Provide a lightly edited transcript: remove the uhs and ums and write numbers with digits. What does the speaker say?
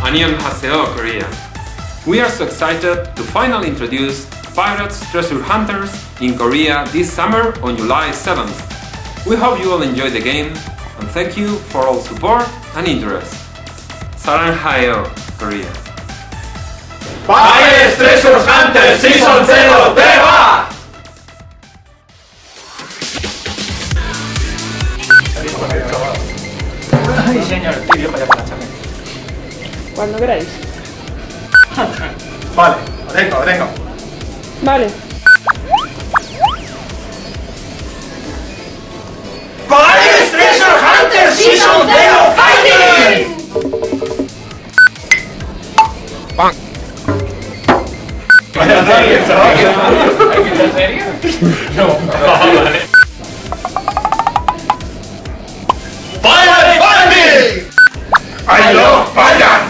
Annyeonghaseyo, Korea. We are so excited to finally introduce Pirates Treasure Hunters in Korea this summer on July 7th. We hope you all enjoy the game and thank you for all support and interest. Saranghaeyo, Korea. Pirates Treasure Hunters Season 0 대박! Ay, señor, estoy viejo ya para la charla. Cuando queráis. Vale, venga. Vale. Pirates Treasure Hunters Season 0 Fighting! ¡Pam! Vaya serio, chaval. ¿En serio? No, vale. Pirates Fighting! I love Pirates!